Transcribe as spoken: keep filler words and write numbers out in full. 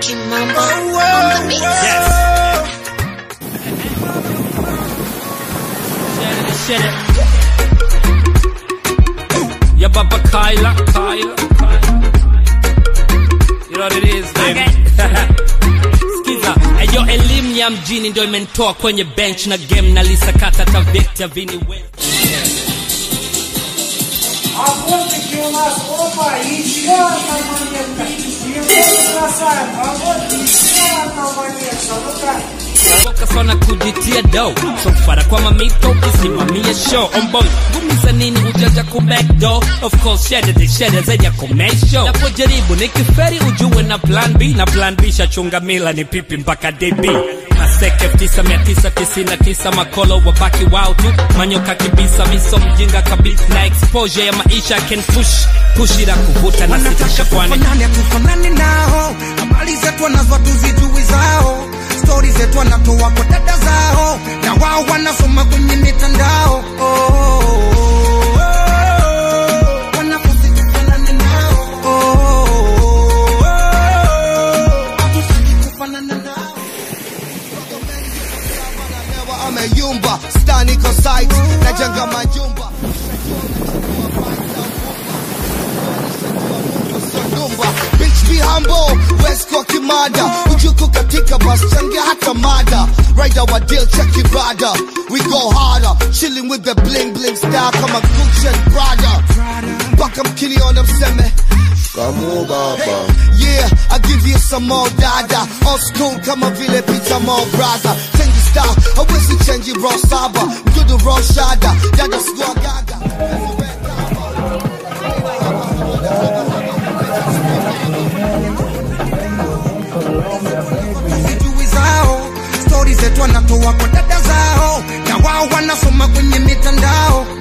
Kimamba on the mix. Yes. Shut it, shut it. Ya baba Kyla, Kyla, Kyla. You know what it is, baby. Skiza, ayo elimu ya mjini ndio imenitoa kwenye bench na game na lisakata ta vector vini we. Работа у нас опа, еще одна монетка. И вот бросаем, а вот еще одна монетка. Ну-ка. Boka sana kujitia do so fara kwa mamito kisimamia show on boy gumiza nini ujaja ku back door of course share the share zaidi ya comment show napojaribu nikiferi ujue na plan B na plan B shachunga mila ni pipi mpaka D B Maseke tisa mia tisa tisini na tisa makolo wabaki wao tu manyoka kibisa miso mjinga kabisa na exposure ya maisha can push push ila kuvuta na sitisha kwani nani kufanani nao habari zetu wanazo tuzijui zao stories zetu wanatoa kwa dada zao na wao wanasoma kwenye mitandao oh, oh, oh, oh. Wanakufanani nao oh, oh, oh, oh. Hatutaki kufanana nao ameyumba stani kwa site na jenga majumba bitch be humble West kwa kimada ujuku katika bus changia hata mada rider wa deal check it brother we go harder chilling with the bling bling style kama Gucci and Prada baka mkili on them seme Kamu baba yeah I give you some more dada old school kama vile pizza more brother change style I wish you change it raw saba do the raw shada dada squad gaga stories zetu wanatoa kwa dada zao na wao wanasoma kwenye mitandao